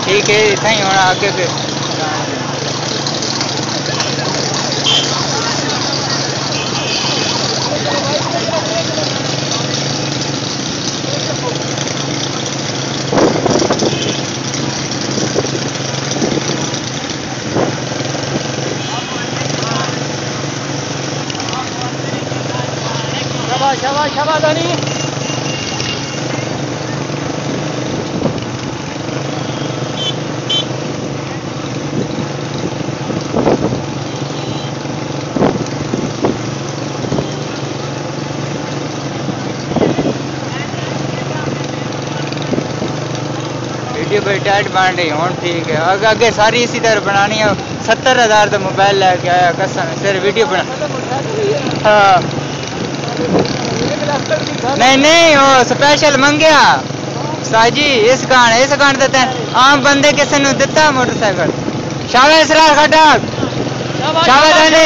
ठीक है सही होना आगे फिर शाबाश शाबाश शाबाश दानी वीडियो पे टाइट बन रही हूँ ठीक है आगे आगे सारी इसी तरह बनानी है 70,000 का मोबाइल लेके आया कसम सिर वीडियो बना हाँ नहीं नहीं वो स्पेशल मंगया साजी इस गान देते हैं आम बंदे किसी ने दिता मोटरसाइकिल शाबाश इसरार खटक शाबाश दानी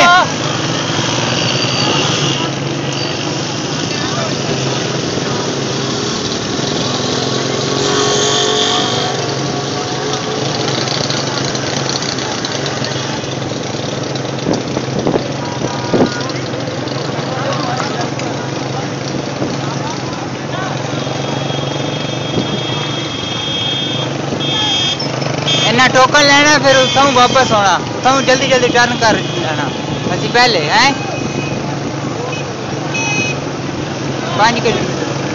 इन्ना टोकन लेना फिर उठाऊं वापस होना उठाऊं जल्दी जल्दी टर्न कर लेना असि पहले हैं 5 किलोमीटर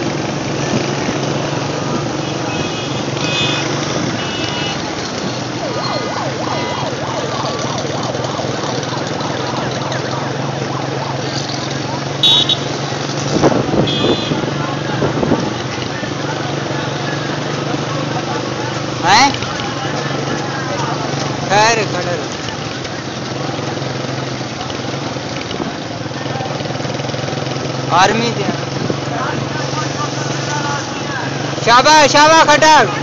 हैं खैर खड़े रहो आर्मी थे शाबाश शाबाश खटक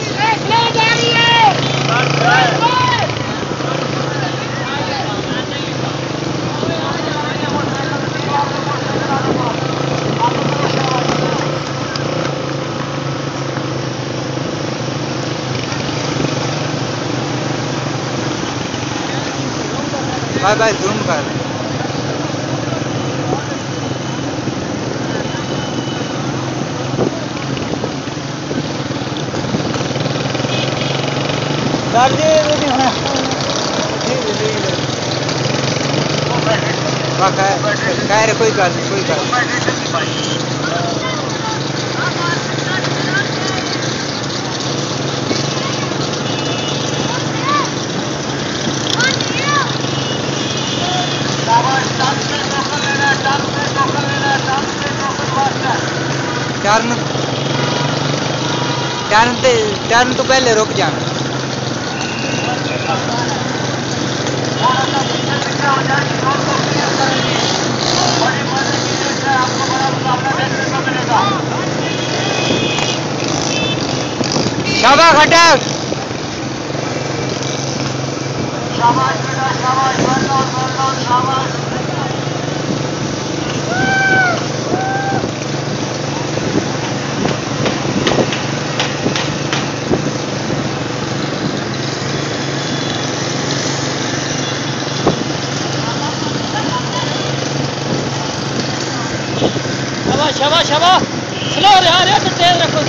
बाय बाय जूम कर सर जी कह रहे कोई गल टर्न तो पहले रुक जाना शाबाश खटक शाबाश बेटा शाबाश शाबाश शाबाश शाबाश स्लो यार तो तेज रखो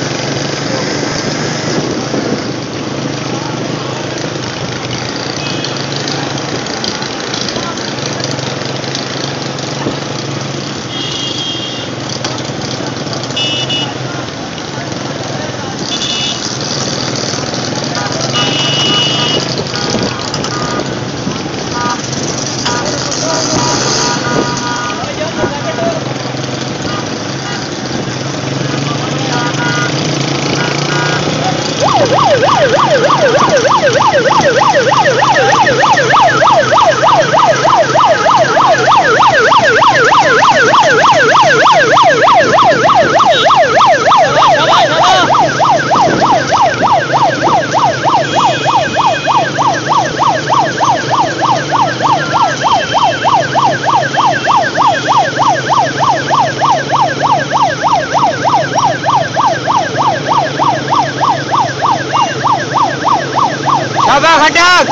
शाबा खटक,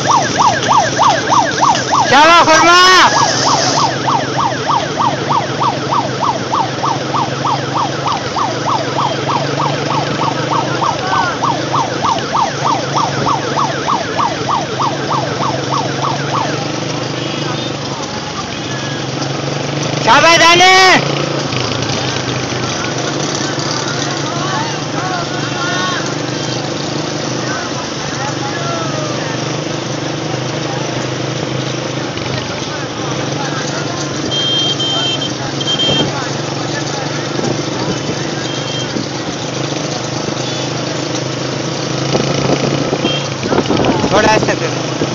शाबा खुरमा, शाबा दाने, थोड़ा ऐसा कर।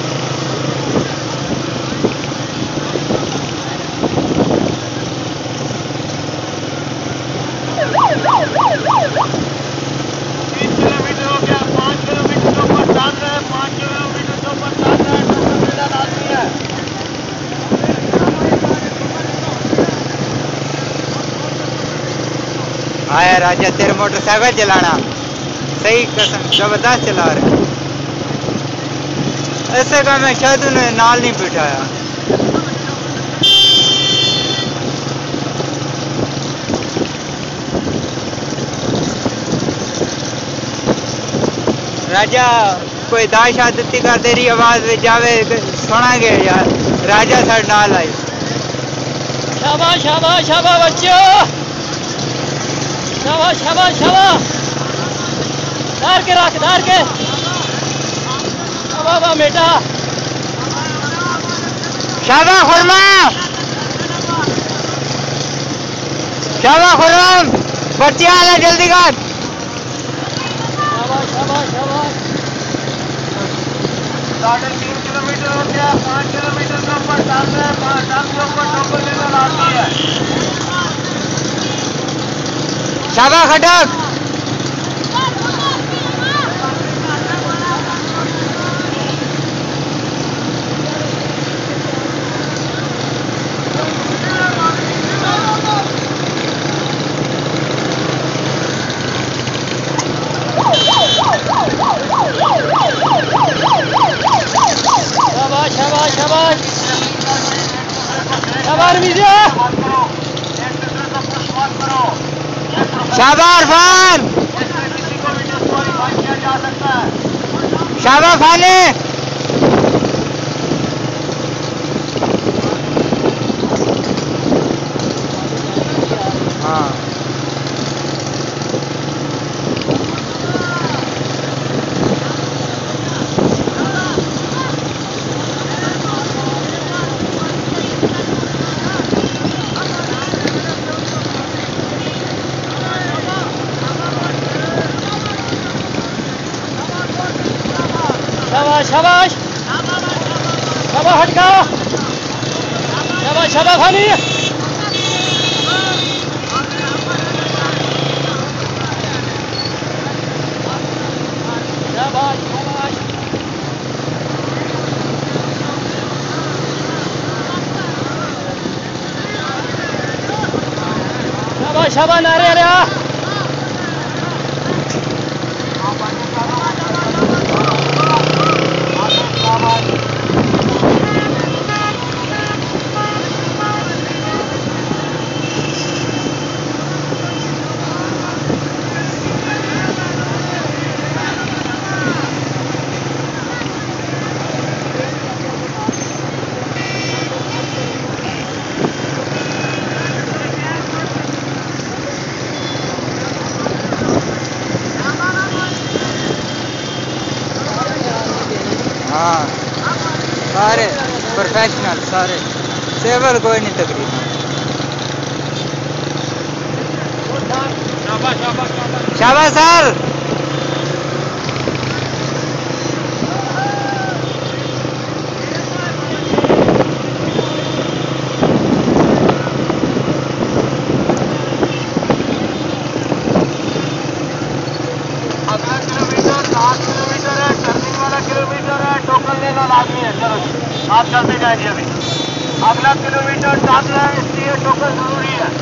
आया राजा तेरे मोटरसाइकिल चलाना सही कसम जबरदस्त चला रहे। ऐसे का मैं शायद उन्हें नाल नहीं बिठाया। राजा कोई दाश आदती का तेरी आवाज में जावे सुना गया यार। राजा सर नाल आई। शाबाश शाबाश शाबाश बच्चों, शाबाश शाबाश शाबाश, धार के रख, धार के। वाह वाह बेटा, शाबा खुरमा, शाबा खुरम, पर्ची आला जल्दी कर। शाबाश शाबाश शाबाश। 3.5 किलोमीटर हो गया, 5 किलोमीटर के ऊपर डाल रहे हैं, 5 के ऊपर टोकन लेकर आती है। शाबा खटक, शाबाश शाबाश शाबाश शाबाश मिजिया, शाबा इरफान, शाबा फाने, हाँ शाबाश शाबाश शाबाश, हटका, शाबाश शाबाश खानी, शाबाश शाबाश शाबाश शाबाश, नारे अरे हाँ, सारे प्रोफेशनल, सारे सेवल कोई नहीं तकरीबन। शाबाश शाबाश शाबाश। शाबाश सर, अगला किलोमीटर 7 किलोमीटर है, टर्निंग वाला किलोमीटर है, टोकन लेना लाजमी है। चलो आप चलते जाएंगे अभी। अगला किलोमीटर चाल रहा है, इसलिए टोकन जरूरी है।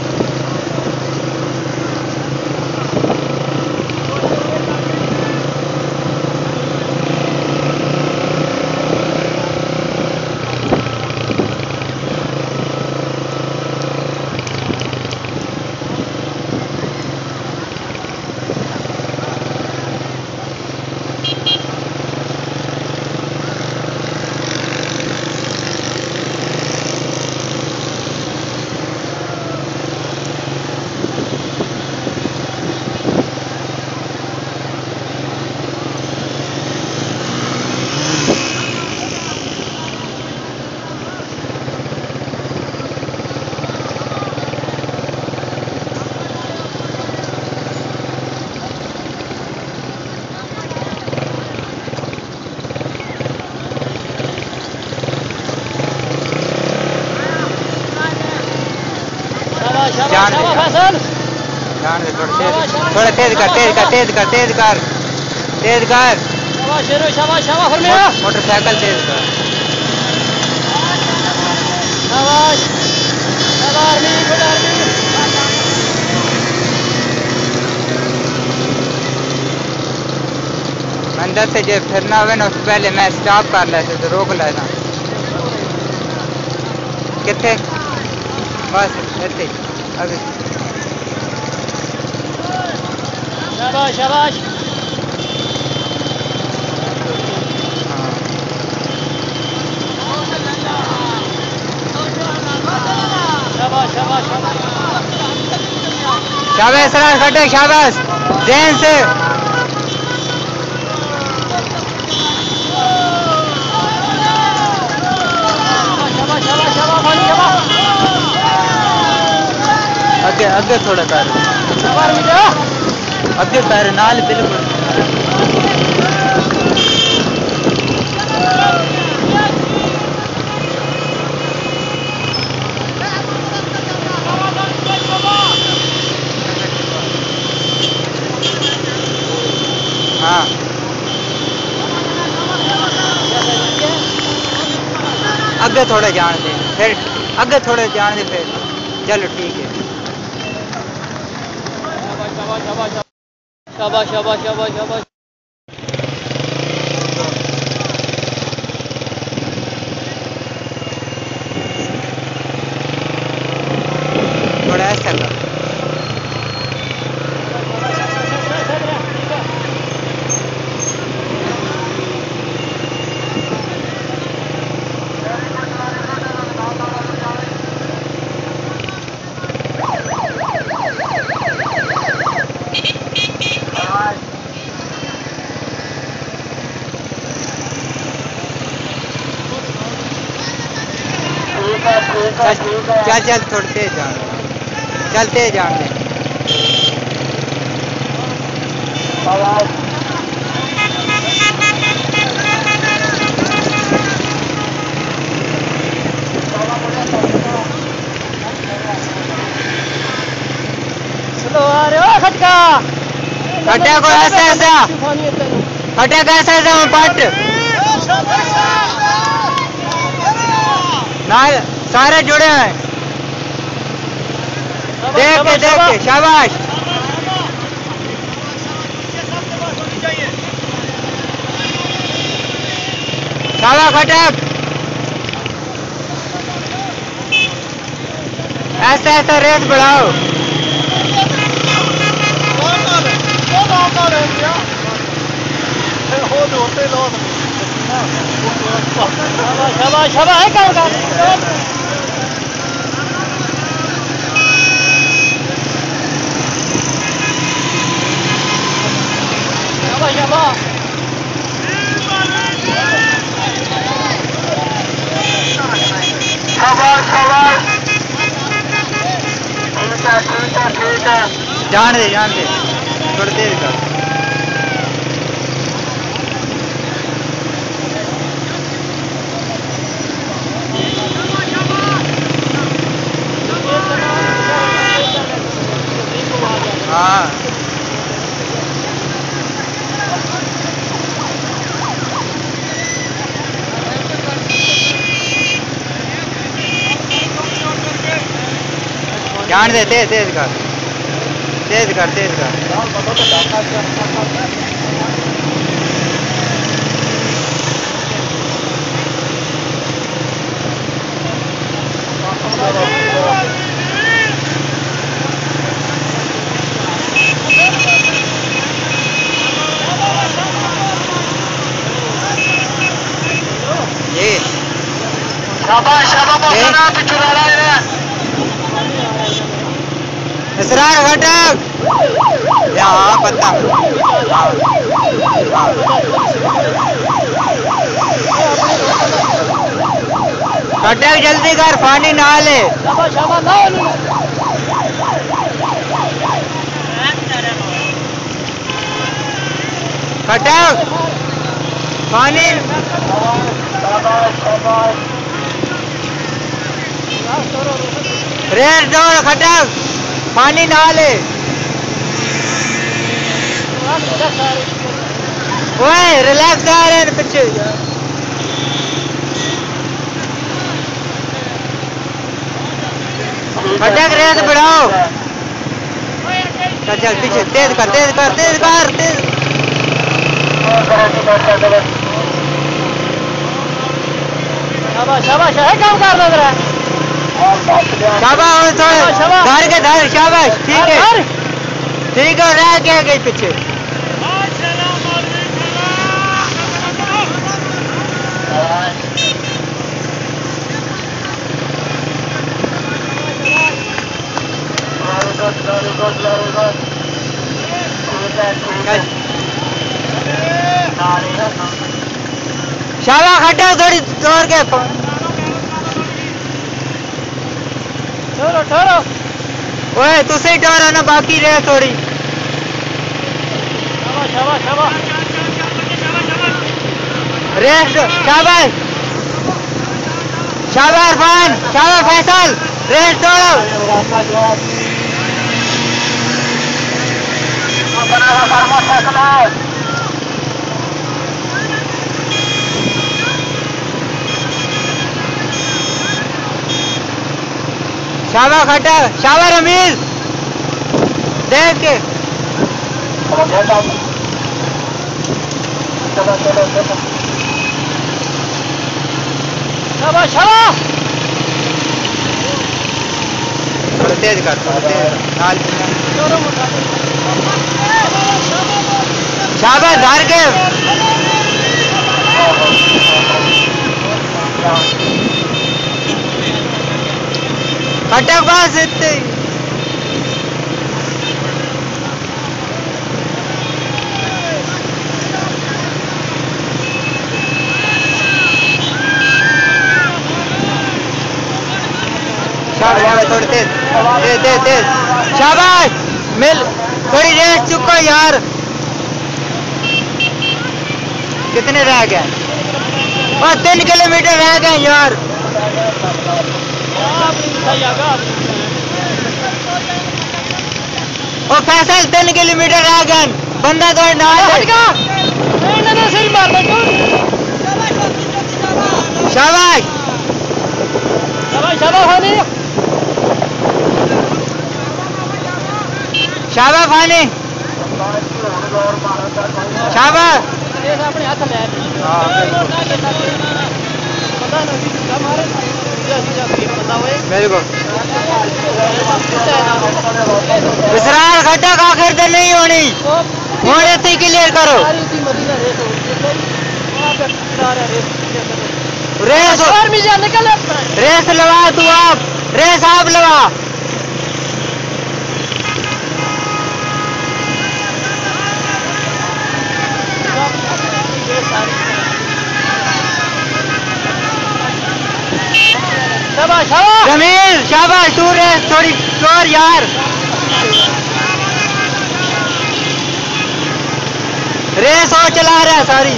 जान दे फैसल जान दे थोड़ा तेज कर तेज कर तेज कर तेज कर तेज कर शाबाश शेरो शाबाश शाबाश फरमिया मोटरसाइकिल तेज कर शाबाश आर्मी गुड आर्मी अंदर से जो फिरना हुए ना उससे पहले मैं स्टॉप कर लेते तो रोक लेना कितने बस इतने अभी शाबाश शाबाश शाबाश शाबाश शाबाश सरार खटे शाबाश जैन से अगे अगे थोड़ा पैर अगे पैर नाल बिल्कुल हाँ अगे थोड़े जान दे फिर अगे थोड़े जान दे फिर चलो ठीक है शाबाश शाबाश शाबाश शाबाश थोड़ा ऐसा कर चल चल थोड़ी तेज जान चल तेज जान दे चलो आ रहे हो खटका खट्टा को ऐसा ऐसा खट्टा का ऐसा ऐसा पट ना सारे जुड़े हैं देख के शाबाश शाबाश खटक ऐसा ऐसा रेस बढ़ाओ शाबाश शाबाश है काम का शाबाश शाबाश ठीक है जान दे थोड़ी देर कर हाँ जान दे तेज तेज कर तेज कर तेज कर ये शाबाश शाबाश पीछे रहा है इसरार घटक यहाँ पत्ता घटक जल्दी कर पानी नहा ले शाबाश शाबाश लाओ घटक पानी रेस दौड़ खटक पानी ना ले। ओए रिलैक्स आ रहे हैं पीछे। फटाक रेस बढ़ाओ। चल पीछे तेज कर तेज कर तेज कर तेज। शाबाश शाबाश है काम कर लग रहा है। शाबाश थोड़ा धर के धर। शाबाश ठीक है ठीक है। रह क्या गई पीछे। शाबाश खड्डा थोड़ी जोर के। ठहरो ठहरो। ओए तुसे डरो ना बाकी रहे थोड़ी। शाबाश शाबाश शाबाश। रेस्ट। शाबाश शाबाश इरफान। शाबाश फैसल। रेस्ट दौड़ो। शाबाश खड्डा। शाबाश रमीज देख के। शाबाश शाबाश। थोड़ा तेज कर थोड़ा तेज। शाबाश धर के। फटक बस इतने। शाबाश थोड़ी तेज तेज तेज तेज। शाबाश मिल थोड़ी रेस चुको यार। कितने रह गए। और 3 किलोमीटर रह गए यार। ओ फैसल 3 किलोमीटर रह गए। बंदा तो ना शाबाश शाबाश शाबाश फानी। शाबाश फानी। शाबाश। अपने हाथ ले मेरे को विसराल खड्डा का आखिर तो नहीं होनी। मोड़े से क्लियर करो। रेस रेस लगा तू आप। रेस आप लगा। शाबाश शाबाश। जमील शाबाश तू रेस थोड़ी जोर यार। रेस और चला रहा है सारी।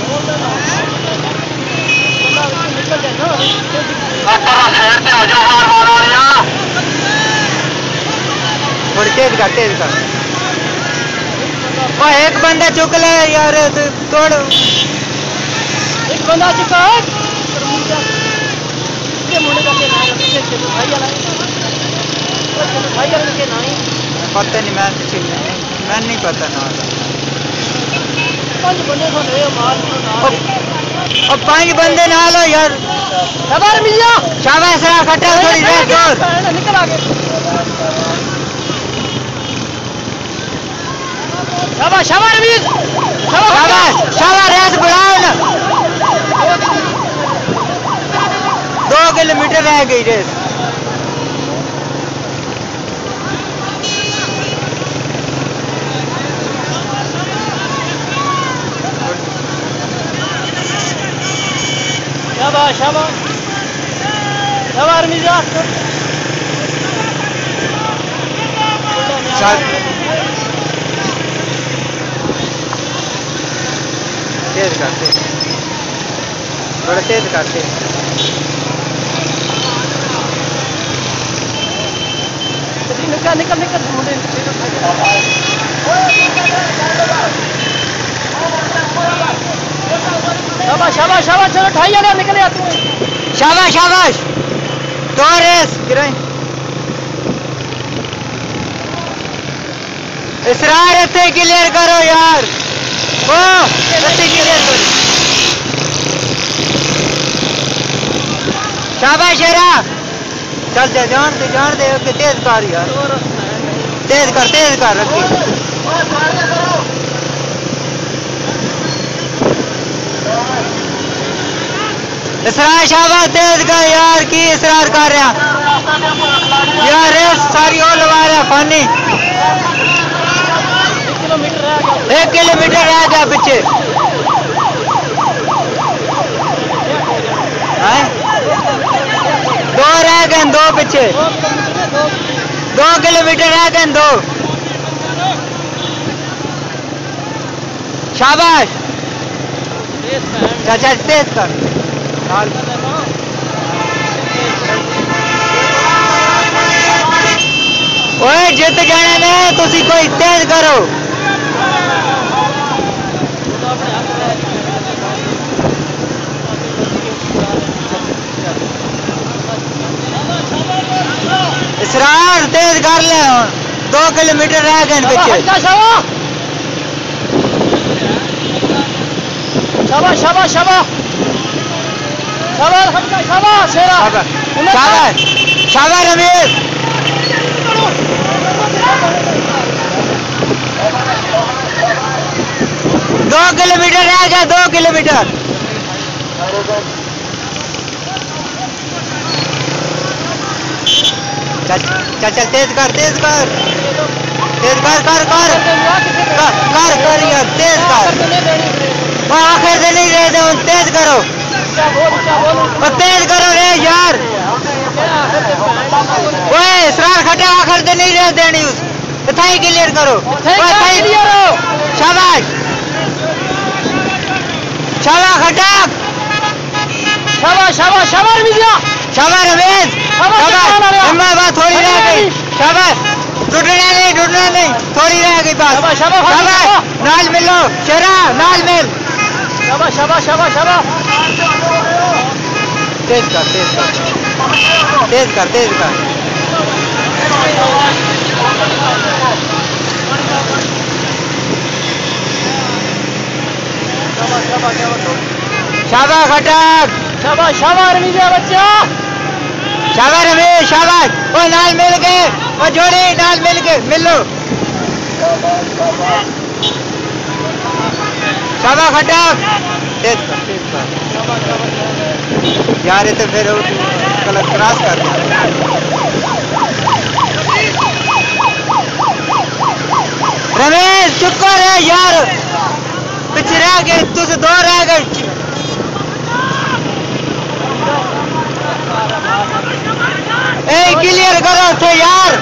थोड़ी तेज कर तेज कर। और एक बंदा चुक ले यार तोड़। एक बंदा चुका है। पता नहीं मैं नहीं पता ना। और 5 बंदे ना लो यार। शाबाश खट्टा थोड़ी रेस जोर। निकल आगे। शाबाश शाबाश रमीज। शाबाश शाबाश रेस बढ़ाओ ना। 2 किलोमीटर रह गई रेस। शाबाश शाबाश शाबाश रमीजा। तेज करते थोड़ा तेज करते। निकल निकल निकल मुंडे शाबाश शाबाश शाबाश चलो ठाई जाने निकल जा तू शाबाश शाबाश तो रेस गिराई इसरार इतने क्लियर करो यार ओ इतने क्लियर करो शाबाश शेरा चल जा जान दे कि तेज कर यार तेज कर रखी इसरार शाबाश तेज कर यार की इसरार कर रहा यार रेस सारी और लगा रहा फानी 1 किलोमीटर रह गया पीछे दो रह गए 2 पीछे 2 किलोमीटर रह गए 2 शाबाश चाचा तेज कर ओए जित जाने ने तुसी कोई तेज करो इसरार तेज कर ले 2 किलोमीटर रह गए पीछे शाबाश शाबाश शाबाश शाबाश शाबाश शेरा शाबाश शाबाश रमेश 2 किलोमीटर रह गया 2 किलोमीटर चल तेज कर यार तेज कर आखिर से नहीं रह दे तेज करो रे यार ओए इसरार खटे आखिर से नहीं रह देनी उस थाई क्लियर करो शाबाश शाबाश खटक शाबाश शाबाश शाबाश मिजिया शाबाश रमेश शाबाश बात थोड़ी रह गई शाबाश टूटना नहीं थोड़ी रह गई बात शाबाश नाल मिलो शेरा नाल मिल शाबाश शाबाश शाबाश शाबाश तेज कर शाबाश खटक शाबाश शाबाश मिजिया बच्चा शाबाश रमेश शाबाश वो नाल मिल गए वो जोड़ी नाल मिल के मिलो शाबाश खटक तेज कर यार ये तो फिर गलत क्रॉस कर रमेश चुप कर यार पीछे रह गए तुझे 2 रह गए क्लियर करो थे यार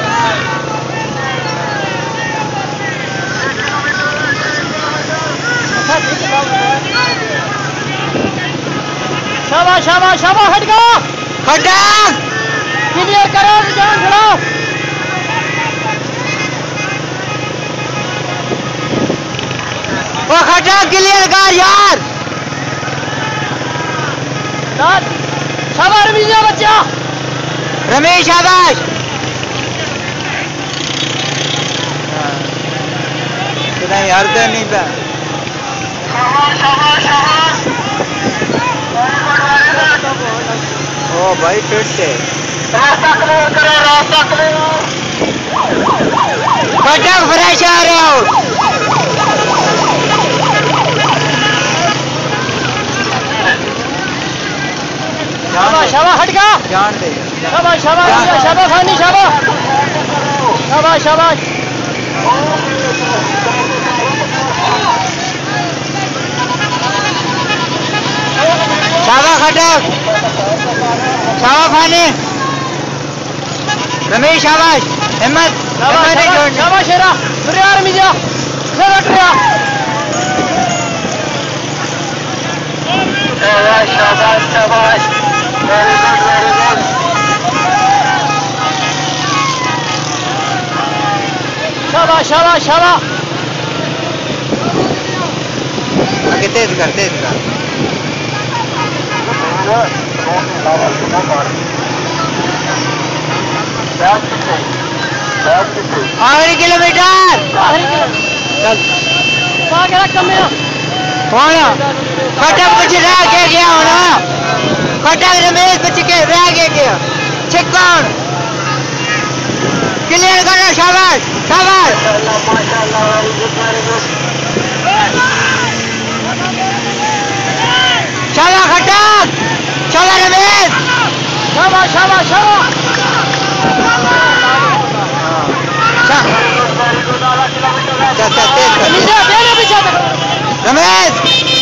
शाबाश शाबाश शाबाश हट गया खटक क्लियर करो जान चलाओ वो खटक क्लियर कर यार शाबाश मिजिया बच्चा रमेश शाबाश नहीं हर दिन नहीं पे ओ भाई फिर से रास्ता क्लियर करो रास्ता क्लियर खटक फ्रेश आ रहे हो शाबाश शाबाश हट गया ध्यान दे शाबाश शाबाश शाबाश खानी शाबाश शाबाश शाबाश शाबाश खटक शाबाश फानी रमेश शाबाश हिम्मत शाबाश शेरा यार मिजिया शाबाश शाबाश very good शाबाश शाबाश शाबाश आगे तेज कर तेज कर आखिरी किलोमीटर चल होना खटक कुछ रह गया होना खटक रमेश बच के रह गया चिक्कन क्लियर करो शाबाश शाबाश शाबाश खटक शाबाश रमेश शाबाश शाबाश शाबाश चल चल तेज कर रमेश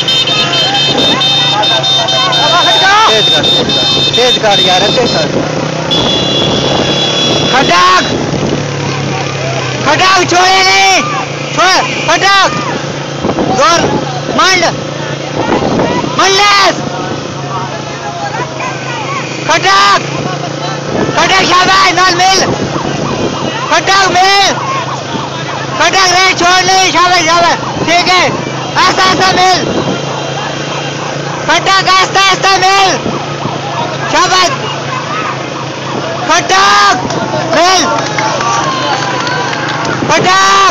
तेज कर यार तेज कर खटक खटक छोड़े नहीं छोड़ खटक जोर मंड मंडलेस खटक खटक शाबाश नाल मिल खटक मिल खटक रेड छोड़ नहीं शाबाश शाबाश ठीक है ऐसा ऐसा मिल खटक ऐसा ऐसा मिल शाबाश खटक मिल खटक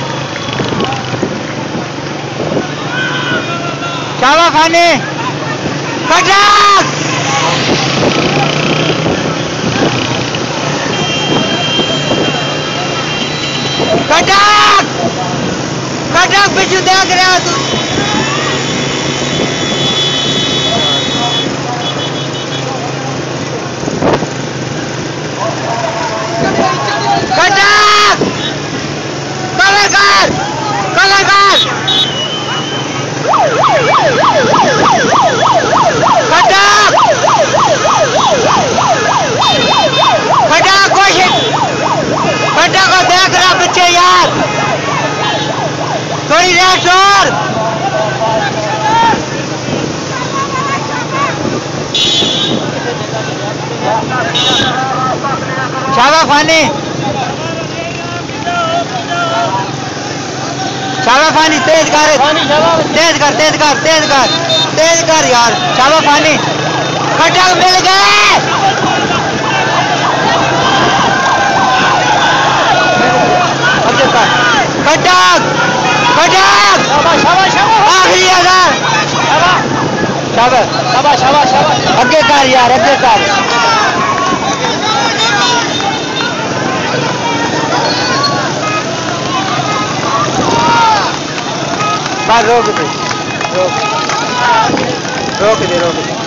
शाबाश फानी खटक खटक खटक बिजू देख रहा तू खटक कवर कर कवर कर खटक खटक कोशिश खटक को देख रहा बच्चे यार थोड़ी रेस्ट और शाबाश फानी शाबाश फानी तेज कर तेज कर तेज कर तेज कर तेज कर यार शाबाश फानी खटक मिल गए खटक खटक आखिरी आधार शाबाश शाबाश शाबाश शाबाश आगे कर यार आगे कर रोक दे रोक दे रोक दे